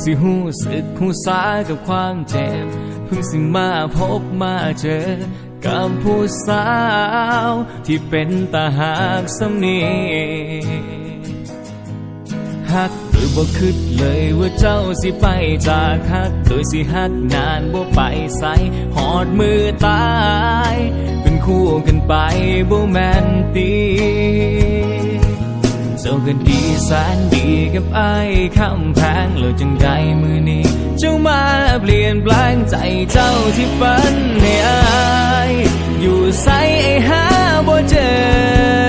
สิหูสึกหูสากับความเจ็บเพิ่งสิมาพบมาเจอกับผู้สาวที่เป็นตาหักสำนีฮักโดยบ่คิดเลยว่าเจ้าสิไปจากฮักโดยสิฮักนานบ่ไปใส่หอดมือตายเป็นคู่กันไปบ่แม่นตีเจ้าก็ดีแสนดีกับไอ้คำแพงแล้วจังใดมือนี้เจ้ามาเปลี่ยนแปลงใจเจ้าที่ฝันให้อายอยู่ใส่ไอ้หาบ่เจอ